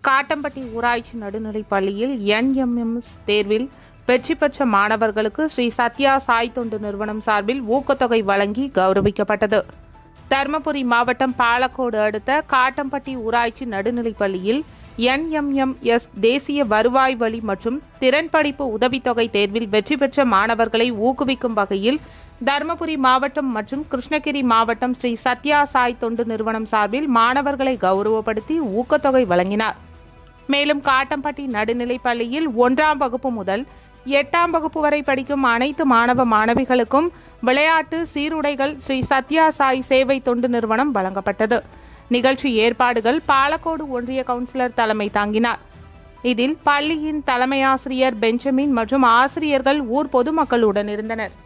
காட்டம்பட்டி ஊராட்சி நடுநிலைப் பள்ளியில் NMS தேர்வில் வெற்றி பெற்ற மாணவர்களுக்கு ஸ்ரீ சத்யா சாய் தொண்டு நிறுவனம் சார்பில் ஊக்கத்தொகை வழங்கி கௌரவிக்கப்பட்டது. தருமபுரி மாவட்டம் பாலக்கோடு அடுத்த காட்டம்பட்டி ஊராட்சி நடுநிலைப் பள்ளியில் NMS தேசிய வருவாய் வழி மற்றும் திறன் படிப்பு உதவித்தொகை தேர்வில் வெற்றி பெற்ற மாணவர்களை ஊக்குவிக்கும் வகையில் தருமபுரி மாவட்டம் மற்றும் கிருஷ்ணகிரி மாவட்டம் ஸ்ரீ சத்யா சாய் தொண்டு நிறுவனம் சார்பில் மாணவர்களை கௌரவப்படுத்தி ஊக்கத்தொகை வழங்கினார். மேலும் காட்டம்பட்டி நடுநிலைப் பள்ளியில் 1ஆம் வகுப்பு முதல் 8ஆம் வகுப்பு வரை படிக்கும் அனைத்து மாணவ மாணவிகளுக்கும் விளையாட்டு சீருடைகள் ஸ்ரீ சத்யா சாய் சேவை தொண்டு நிறுவனம் வழங்கப்பட்டது. நிகழ்ச்சி ஏற்பாடுகள் பாலக்கோடு ஒன்றிய கவுன்சிலர் தலைமை தாங்கினார். இதில் பள்ளியின் தலைமையாசிரியர் பெஞ்சமின் மற்றும் ஆசிரியர்கள் ஊர் பொதுமக்களுடன் இருந்தனர்.